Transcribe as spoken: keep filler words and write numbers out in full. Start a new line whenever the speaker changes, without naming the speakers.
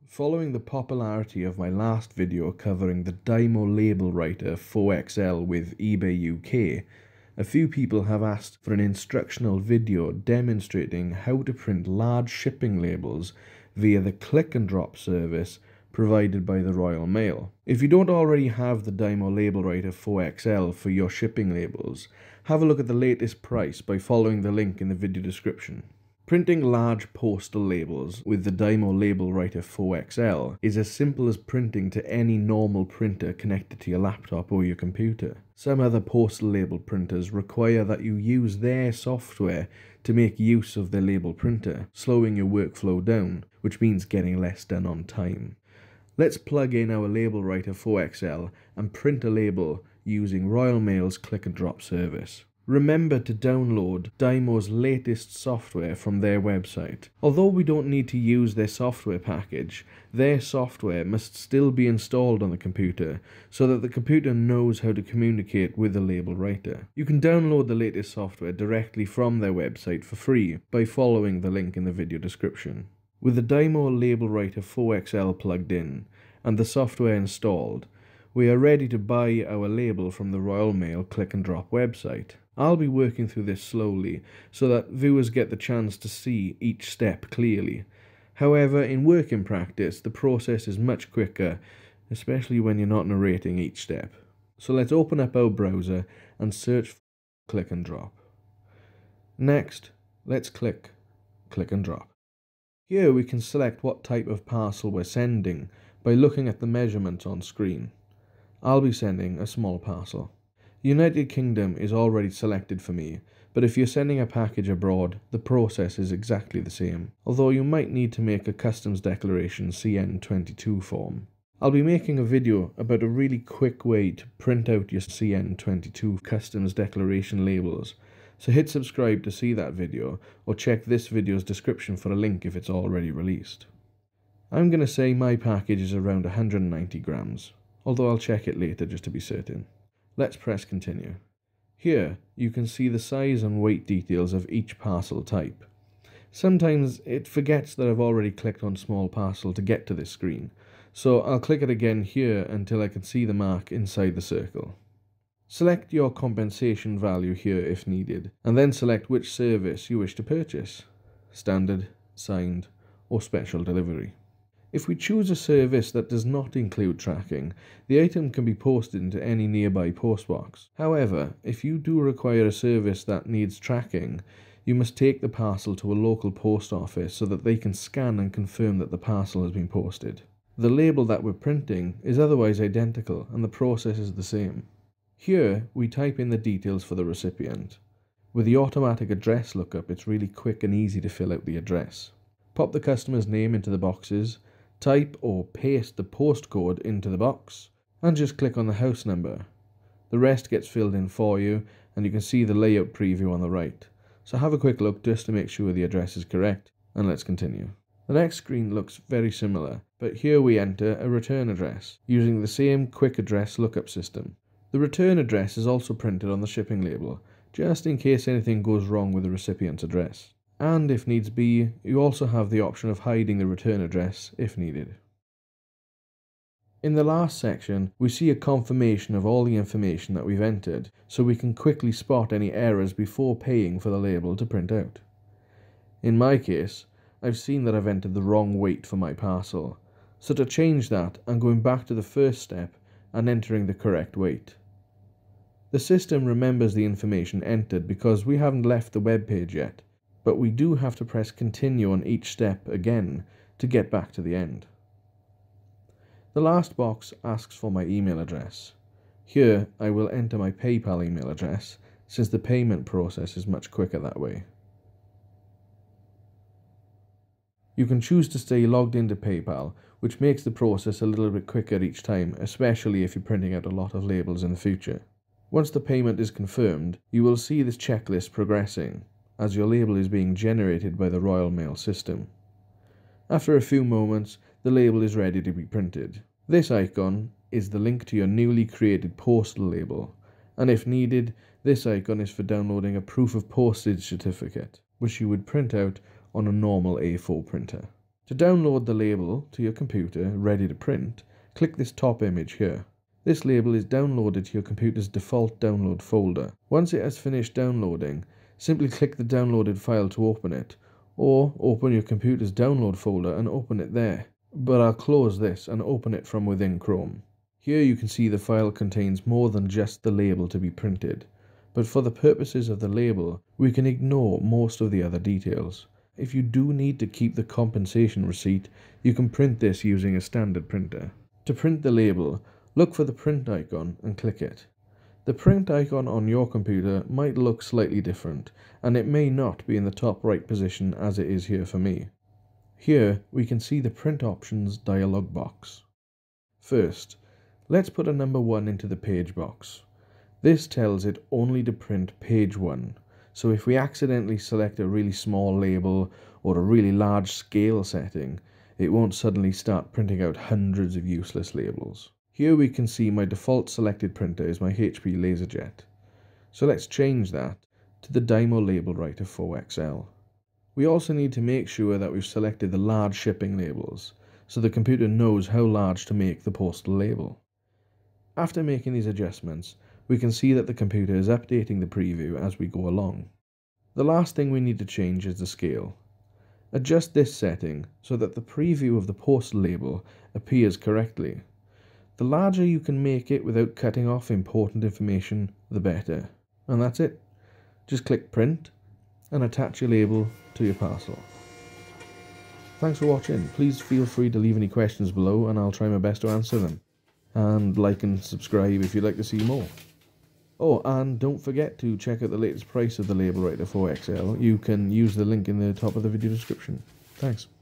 Following the popularity of my last video covering the Dymo LabelWriter four X L with eBay U K, a few people have asked for an instructional video demonstrating how to print large shipping labels via the click and drop service provided by the Royal Mail. If you don't already have the Dymo LabelWriter four X L for your shipping labels, have a look at the latest price by following the link in the video description. Printing large postal labels with the Dymo LabelWriter four X L is as simple as printing to any normal printer connected to your laptop or your computer. Some other postal label printers require that you use their software to make use of their label printer, slowing your workflow down, which means getting less done on time. Let's plug in our LabelWriter four X L and print a label using Royal Mail's click and drop service. Remember to download Dymo's latest software from their website. Although we don't need to use their software package, their software must still be installed on the computer so that the computer knows how to communicate with the label writer. You can download the latest software directly from their website for free by following the link in the video description. With the Dymo LabelWriter four X L plugged in and the software installed, we are ready to buy our label from the Royal Mail click and drop website. I'll be working through this slowly so that viewers get the chance to see each step clearly. However, in working practice, the process is much quicker, especially when you're not narrating each step. So let's open up our browser and search for click and drop. Next, let's click click and drop. Here we can select what type of parcel we're sending by looking at the measurements on screen. I'll be sending a small parcel. United Kingdom is already selected for me, but if you're sending a package abroad, the process is exactly the same, although you might need to make a customs declaration C N twenty-two form. I'll be making a video about a really quick way to print out your C N twenty-two customs declaration labels, so hit subscribe to see that video, or check this video's description for a link if it's already released. I'm going to say my package is around one hundred ninety grams, although I'll check it later just to be certain. Let's press continue. Here you can see the size and weight details of each parcel type. Sometimes it forgets that I've already clicked on small parcel to get to this screen, so I'll click it again here until I can see the mark inside the circle. Select your compensation value here if needed, and then select which service you wish to purchase: standard, signed, or special delivery. If we choose a service that does not include tracking, the item can be posted into any nearby postbox. However, if you do require a service that needs tracking, you must take the parcel to a local post office so that they can scan and confirm that the parcel has been posted. The label that we're printing is otherwise identical and the process is the same. Here, we type in the details for the recipient. With the automatic address lookup, it's really quick and easy to fill out the address. Pop the customer's name into the boxes, type or paste the postcode into the box, and just click on the house number. The rest gets filled in for you, and you can see the layout preview on the right. So have a quick look just to make sure the address is correct, and let's continue. The next screen looks very similar, but here we enter a return address, using the same quick address lookup system. The return address is also printed on the shipping label, just in case anything goes wrong with the recipient's address. And if needs be, you also have the option of hiding the return address if needed. In the last section, we see a confirmation of all the information that we've entered, so we can quickly spot any errors before paying for the label to print out. In my case, I've seen that I've entered the wrong weight for my parcel, so to change that, I'm going back to the first step and entering the correct weight. The system remembers the information entered because we haven't left the web page yet, but we do have to press continue on each step again to get back to the end. The last box asks for my email address. Here I will enter my PayPal email address, since the payment process is much quicker that way. You can choose to stay logged into PayPal, which makes the process a little bit quicker each time, especially if you're printing out a lot of labels in the future. Once the payment is confirmed, you will see this checklist progressing, as your label is being generated by the Royal Mail system. After a few moments, the label is ready to be printed. This icon is the link to your newly created postal label, and if needed, this icon is for downloading a proof of postage certificate, which you would print out on a normal A four printer. To download the label to your computer ready to print, click this top image here. This label is downloaded to your computer's default download folder. Once it has finished downloading, simply click the downloaded file to open it, or open your computer's download folder and open it there. But I'll close this and open it from within Chrome. Here you can see the file contains more than just the label to be printed, but for the purposes of the label, we can ignore most of the other details. If you do need to keep the compensation receipt, you can print this using a standard printer. To print the label, look for the print icon and click it. The print icon on your computer might look slightly different, and it may not be in the top right position as it is here for me. Here we can see the print options dialog box. First, let's put a number one into the page box. This tells it only to print page one, so if we accidentally select a really small label or a really large scale setting, it won't suddenly start printing out hundreds of useless labels. Here we can see my default selected printer is my H P LaserJet. So let's change that to the Dymo LabelWriter four X L. We also need to make sure that we've selected the large shipping labels, so the computer knows how large to make the postal label. After making these adjustments, we can see that the computer is updating the preview as we go along. The last thing we need to change is the scale. Adjust this setting so that the preview of the postal label appears correctly. The larger you can make it without cutting off important information, the better. And that's it. Just click print and attach your label to your parcel. Thanks for watching. Please feel free to leave any questions below and I'll try my best to answer them. And like and subscribe if you'd like to see more. Oh, and don't forget to check out the latest price of the LabelWriter four X L. You can use the link in the top of the video description. Thanks.